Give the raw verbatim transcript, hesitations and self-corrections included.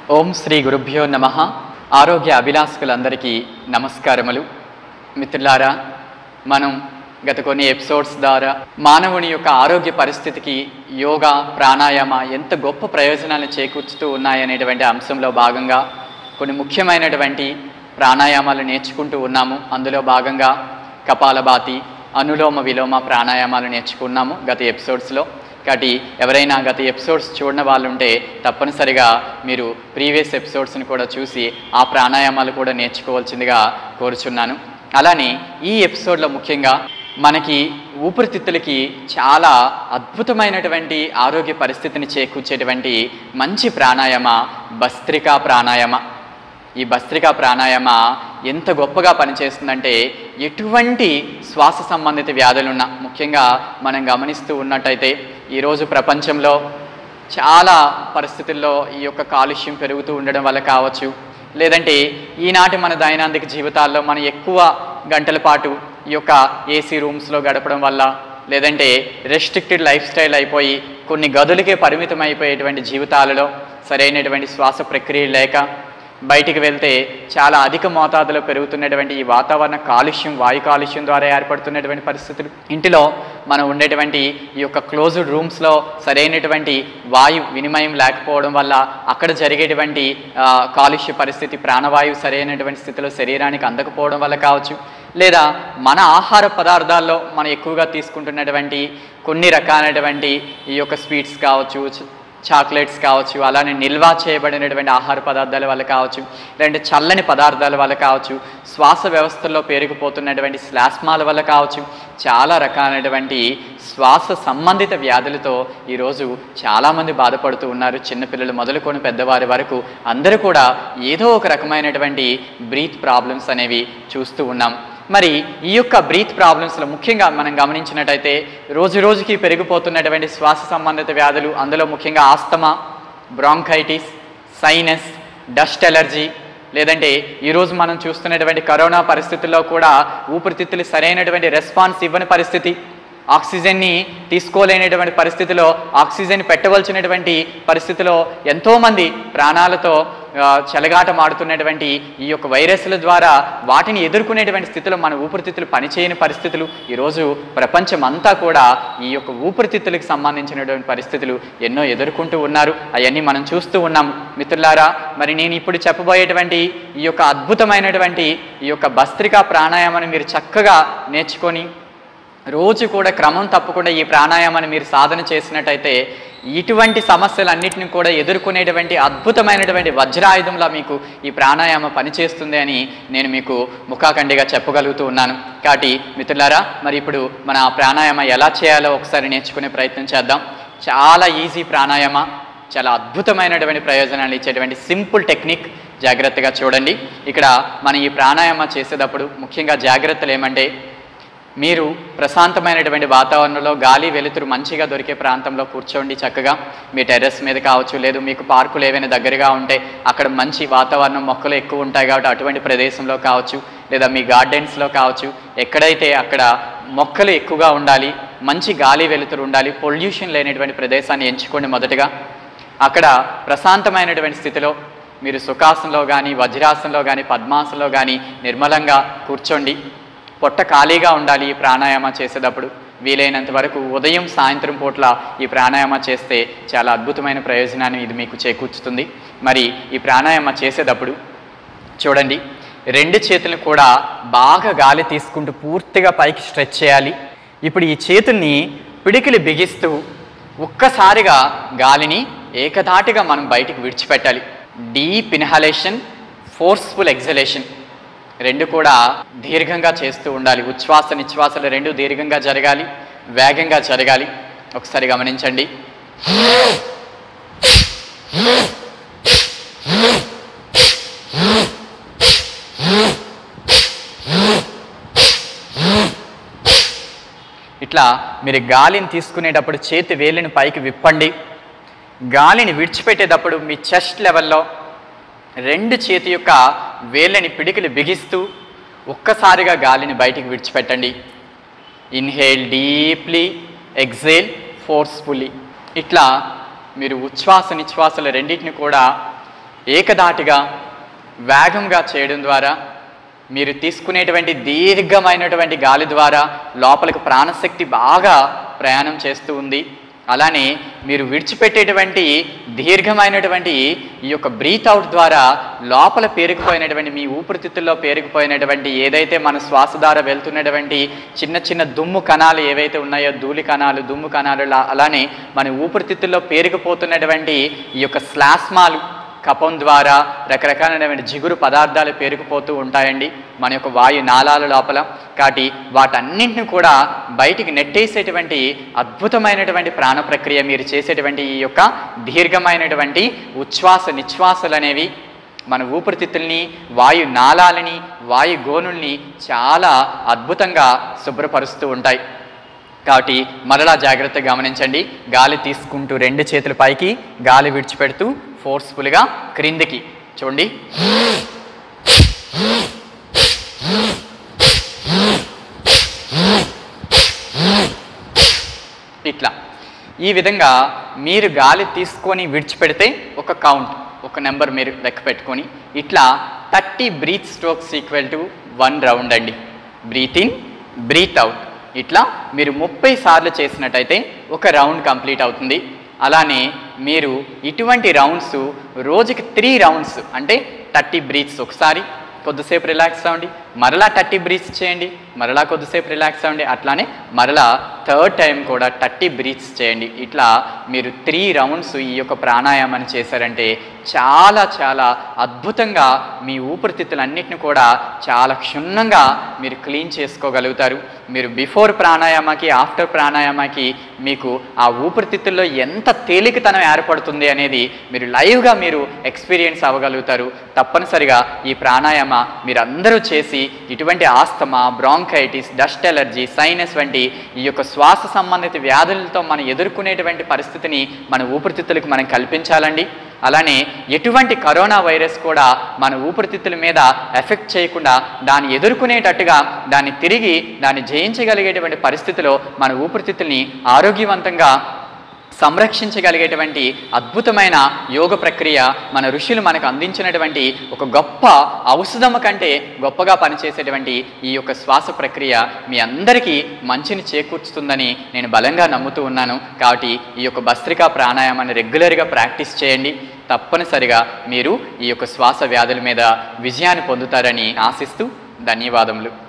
ఓం శ్రీ గురుభ్యో నమః. ఆరోగ్య అభిలాషకులందరికీ నమస్కారములు. మిత్రులారా, మనం గత కొన్ని ఎపిసోడ్స్ ద్వారా మానవుని యొక్క ఆరోగ్య పరిస్థితికి యోగా, ప్రాణాయామ ఎంత గొప్ప ప్రయోజనాలను చేకూర్చుతూ ఉన్నాయనేటువంటి అంశంలో భాగంగా కొన్ని ముఖ్యమైనటువంటి ప్రాణాయామాలు నేర్చుకుంటూ ఉన్నాము. అందులో భాగంగా కపాలభాతి, అనులోమ విలోమ ప్రాణాయామాలు నేర్చుకున్నాము గత ఎపిసోడ్స్లో. కాబట్టి ఎవరైనా గత ఎపిసోడ్స్ చూడని వాళ్ళు ఉంటే తప్పనిసరిగా మీరు ప్రీవియస్ ఎపిసోడ్స్ని కూడా చూసి ఆ ప్రాణాయామాలు కూడా నేర్చుకోవాల్సిందిగా కోరుచున్నాను. అలానే ఈ ఎపిసోడ్లో ముఖ్యంగా మనకి ఊపిరితిత్తులకి చాలా అద్భుతమైనటువంటి ఆరోగ్య పరిస్థితిని చేకూర్చేటువంటి మంచి ప్రాణాయామ భస్త్రికా ప్రాణాయామ. ఈ భస్త్రికా ప్రాణాయామ ఎంత గొప్పగా పనిచేస్తుందంటే ఎటువంటి శ్వాస సంబంధిత వ్యాధులున్నా, ముఖ్యంగా మనం గమనిస్తూ ఉన్నట్టయితే ఈరోజు ప్రపంచంలో చాలా పరిస్థితుల్లో ఈ యొక్క కాలుష్యం పెరుగుతూ ఉండడం వల్ల కావచ్చు, లేదంటే ఈనాటి మన దైనందిక జీవితాల్లో మనం ఎక్కువ గంటల పాటు ఈ యొక్క ఏసీ రూమ్స్లో గడపడం వల్ల, లేదంటే రెస్ట్రిక్టెడ్ లైఫ్ స్టైల్ అయిపోయి కొన్ని గదులకే పరిమితం అయిపోయేటువంటి జీవితాలలో సరైనటువంటి శ్వాస ప్రక్రియ లేక, బయటికి వెళ్తే చాలా అధిక మోతాదులో పెరుగుతున్నటువంటి ఈ వాతావరణ కాలుష్యం, వాయు కాలుష్యం ద్వారా ఏర్పడుతున్నటువంటి పరిస్థితులు, ఇంటిలో మనం ఉండేటువంటి ఈ యొక్క క్లోజ్డ్ రూమ్స్లో సరైనటువంటి వాయు వినిమయం లేకపోవడం వల్ల అక్కడ జరిగేటువంటి కాలుష్య పరిస్థితి, ప్రాణవాయువు సరైనటువంటి స్థితిలో శరీరానికి అందకపోవడం వల్ల కావచ్చు, లేదా మన ఆహార పదార్థాల్లో మనం ఎక్కువగా తీసుకుంటున్నటువంటి కొన్ని రకాలైనటువంటి ఈ యొక్క స్వీట్స్ కావచ్చు, చాక్లెట్స్ కావచ్చు, అలానే నిల్వ చేయబడినటువంటి ఆహార పదార్థాల వల్ల కావచ్చు, లేదంటే చల్లని పదార్థాల వల్ల కావచ్చు, శ్వాస వ్యవస్థలో పేరుకుపోతున్నటువంటి శ్లాస్మాల వల్ల కావచ్చు, చాలా రకాలైనటువంటి శ్వాస సంబంధిత వ్యాధులతో ఈరోజు చాలామంది బాధపడుతూ ఉన్నారు. చిన్నపిల్లలు మొదలుకొని పెద్దవారి వరకు అందరూ కూడా ఏదో ఒక రకమైనటువంటి బ్రీత్ ప్రాబ్లమ్స్ అనేవి చూస్తూ ఉన్నాం. మరి ఈ యొక్క బ్రీత్ ప్రాబ్లమ్స్లో ముఖ్యంగా మనం గమనించినట్టయితే రోజు రోజుకి పెరిగిపోతున్నటువంటి శ్వాస సంబంధిత వ్యాధులు, అందులో ముఖ్యంగా asthma, bronchitis, sinus, dust allergy, లేదంటే ఈరోజు మనం చూస్తున్నటువంటి కరోనా పరిస్థితుల్లో కూడా ఊపిరితిత్తులు సరైనటువంటి రెస్పాన్స్ ఇవ్వని పరిస్థితి, ఆక్సిజన్ని తీసుకోలేనటువంటి పరిస్థితిలో ఆక్సిజన్ పెట్టవలసినటువంటి పరిస్థితిలో ఎంతోమంది ప్రాణాలతో చెలగాటమాడుతున్నటువంటి ఈ యొక్క వైరస్ల ద్వారా వాటిని ఎదుర్కొనేటువంటి స్థితిలో మన ఊపిరితిత్తులు పనిచేయని పరిస్థితులు ఈరోజు ప్రపంచం అంతా కూడా ఈ యొక్క ఊపిరితిత్తులకు సంబంధించినటువంటి పరిస్థితులు ఎన్నో ఎదుర్కొంటూ ఉన్నారు. అవన్నీ మనం చూస్తూ ఉన్నాం. మిత్రులారా, మరి నేను ఇప్పుడు చెప్పబోయేటువంటి ఈ యొక్క అద్భుతమైనటువంటి ఈ యొక్క భస్త్రికా ప్రాణాయామాన్ని మీరు చక్కగా నేర్చుకొని రోజు కూడా క్రమం తప్పకుండా ఈ ప్రాణాయామాన్ని మీరు సాధన చేసినట్టయితే ఇటువంటి సమస్యలన్నింటినీ కూడా ఎదుర్కొనేటువంటి అద్భుతమైనటువంటి వజ్రాయుధంలా మీకు ఈ ప్రాణాయామం పనిచేస్తుంది అని నేను మీకు ముఖాఖండిగా చెప్పగలుగుతూ ఉన్నాను. కాబట్టి మిత్రులారా, మరి ఇప్పుడు మన ప్రాణాయామం ఎలా చేయాలో ఒకసారి నేర్చుకునే ప్రయత్నం చేద్దాం. చాలా ఈజీ ప్రాణాయామ, చాలా అద్భుతమైనటువంటి ప్రయోజనాలు ఇచ్చేటువంటి సింపుల్ టెక్నిక్. జాగ్రత్తగా చూడండి. ఇక్కడ మనం ఈ ప్రాణాయామం చేసేటప్పుడు ముఖ్యంగా జాగ్రత్తలు ఏమంటే, మీరు ప్రశాంతమైనటువంటి వాతావరణంలో గాలి వెలుతురు మంచిగా దొరికే ప్రాంతంలో కూర్చోండి. చక్కగా మీ టెర్రస్ మీద కావచ్చు, లేదు మీకు పార్కులు ఏవైనా దగ్గరగా ఉంటే అక్కడ మంచి వాతావరణం, మొక్కలు ఎక్కువ ఉంటాయి కాబట్టి అటువంటి ప్రదేశంలో కావచ్చు, లేదా మీ గార్డెన్స్లో కావచ్చు, ఎక్కడైతే అక్కడ మొక్కలు ఎక్కువగా ఉండాలి, మంచి గాలి వెలుతురు ఉండాలి, పొల్యూషన్ లేనటువంటి ప్రదేశాన్ని ఎంచుకోండి. మొదటగా అక్కడ ప్రశాంతమైనటువంటి స్థితిలో మీరు సుఖాసనంలో కానీ, వజ్రాసనంలో కానీ, పద్మాసనంలో కానీ నిర్మలంగా కూర్చోండి. పొట్ట ఖాళీగా ఉండాలి. ఈ ప్రాణాయామ చేసేటప్పుడు వీలైనంత వరకు ఉదయం, సాయంత్రం పూట్ల ఈ ప్రాణాయామ చేస్తే చాలా అద్భుతమైన ప్రయోజనాన్ని ఇది మీకు చేకూర్చుతుంది. మరి ఈ ప్రాణాయామ చేసేటప్పుడు చూడండి, రెండు చేతులను కూడా బాగా గాలి తీసుకుంటూ పూర్తిగా పైకి స్ట్రెచ్ చేయాలి. ఇప్పుడు ఈ చేతుల్ని పిడికిలి బిగిస్తూ ఒక్కసారిగా గాలిని ఏకధాటిగా మనం బయటికి విడిచిపెట్టాలి. డీప్ ఇన్హలేషన్, ఫోర్స్ఫుల్ ఎక్సలేషన్ రెండు కూడా దీర్ఘంగా చేస్తూ ఉండాలి. ఉచ్ఛ్వాస నిశ్వాసలు రెండు దీర్ఘంగా జరగాలి, వేగంగా జరగాలి. ఒకసారి గమనించండి. ఇట్లా మీరు గాలిని తీసుకునేటప్పుడు చేతి వేళ్ళని పైకి విప్పండి. గాలిని విడిచిపెట్టేటప్పుడు మీ చెస్ట్ లెవెల్లో రెండు చేతి యొక్క వేళ్ళని పిడికిలు బిగిస్తూ ఒక్కసారిగా గాలిని బయటికి విడిచిపెట్టండి. Inhale deeply, exhale forcefully. ఇట్లా మీరు ఉచ్ఛ్వాస నిశ్వాసలు రెండింటిని కూడా ఏకధాటిగా వేగంగా చేయడం ద్వారా మీరు తీసుకునేటువంటి దీర్ఘమైనటువంటి గాలి ద్వారా లోపలికి ప్రాణశక్తి బాగా ప్రయాణం చేస్తూ ఉంది. అలానే మీరు విడిచిపెట్టేటువంటి దీర్ఘమైనటువంటి ఈ యొక్క బ్రీత్ అవుట్ ద్వారా లోపల పేరుకుపోయినటువంటి మీ ఊపిరితిత్తుల్లో పేరుకుపోయినటువంటి ఏదైతే మన శ్వాస ద్వారా వెళ్తున్నటువంటి చిన్న చిన్న దుమ్ము కణాలు ఏవైతే ఉన్నాయో, ధూళి కణాలు, దుమ్ము కణాలు, అలానే మన ఊపిరితిత్తుల్లో పేరుకుపోతున్నటువంటి ఈ యొక్క శ్లాష్మాలు కపం ద్వారా రకరకాలైనటువంటి జిగురు పదార్థాలు పేరుకుపోతూ ఉంటాయండి మన యొక్క వాయు నాళాల లోపల. కాబట్టి వాటన్నింటిని కూడా బయటికి నెట్టేసేటువంటి అద్భుతమైనటువంటి ప్రాణ ప్రక్రియ మీరు చేసేటువంటి ఈ యొక్క దీర్ఘమైనటువంటి ఉచ్ఛ్వాస నిశ్వాసలు అనేవి మన ఊపిరితిత్తుల్ని, వాయు నాళాలని, వాయు గోనుల్ని చాలా అద్భుతంగా శుభ్రపరుస్తూ ఉంటాయి. కాబట్టి మరలా జాగ్రత్తగా గమనించండి. గాలి తీసుకుంటూ రెండు చేతుల పైకి, గాలి విడిచిపెడుతూ ఫోర్స్ఫుల్గా క్రిందికి చూడండి. ఇట్లా ఈ విధంగా మీరు గాలి తీసుకొని విడిచిపెడితే ఒక కౌంట్, ఒక నెంబర్ మీరు లెక్క పెట్టుకొని ఇట్లా thirty breath strokes equal to one round అండి. Breath in, breath out. ఇట్లా మీరు ముప్పై సార్లు చేసినట్టయితే ఒక రౌండ్ కంప్లీట్ అవుతుంది. అలానే మీరు ఇటువంటి రౌండ్స్ రోజుకి త్రీ రౌండ్స్ అంటే థర్టీ బ్రీత్స్ ఒకసారి కొద్దిసేపు రిలాక్స్ అవ్వండి, మరలా థర్టీ బ్రీత్స్ చేయండి, మరలా కొద్దిసేపు రిలాక్స్ అవ్వండి, అట్లానే మరలా థర్డ్ టైం కూడా థర్టీ బ్రీత్స్ చేయండి. ఇట్లా మీరు త్రీ రౌండ్స్ ఈ యొక్క ప్రాణాయామాన్ని చేశారంటే చాలా చాలా అద్భుతంగా మీ ఊపిరితిత్తులన్నిటిని కూడా చాలా క్షుణ్ణంగా మీరు క్లీన్ చేసుకోగలుగుతారు. మీరు బిఫోర్ ప్రాణాయామకి, ఆఫ్టర్ ప్రాణాయామకి మీకు ఆ ఊపిరితిత్తుల్లో ఎంత తేలికతనం ఏర్పడుతుంది అనేది మీరు లైవ్గా మీరు ఎక్స్పీరియన్స్ అవ్వగలుగుతారు. తప్పనిసరిగా ఈ ప్రాణాయామ మీరందరూ చేసి ఇటువంటి asthma, bronchitis, dust allergy, sinus వంటి ఈ యొక్క శ్వాస సంబంధిత వ్యాధులతో మనం ఎదుర్కొనేటువంటి పరిస్థితిని మన ఊపిరితిత్తులకు మనం కల్పించాలండి. అలానే ఎటువంటి కరోనా వైరస్ కూడా మన ఊపిరితిత్తుల మీద ఎఫెక్ట్ చేయకుండా దాన్ని ఎదుర్కొనేటట్టుగా దాన్ని తిరిగి దాన్ని జయించగలిగేటువంటి పరిస్థితిలో మన ఊపిరితిత్తుల్ని ఆరోగ్యవంతంగా సంరక్షించగలిగేటువంటి అద్భుతమైన యోగ ప్రక్రియ మన ఋషులు మనకు అందించినటువంటి ఒక గొప్ప ఔషధము కంటే గొప్పగా పనిచేసేటువంటి ఈ యొక్క శ్వాస ప్రక్రియ మీ అందరికీ మంచిని చేకూర్చుతుందని నేను బలంగా నమ్ముతూ ఉన్నాను. కాబట్టి ఈ యొక్క భస్త్రికా ప్రాణాయామాన్ని రెగ్యులర్గా ప్రాక్టీస్ చేయండి. తప్పనిసరిగా మీరు ఈ యొక్క శ్వాస వ్యాధుల మీద విజయాన్ని పొందుతారని ఆశిస్తూ ధన్యవాదములు.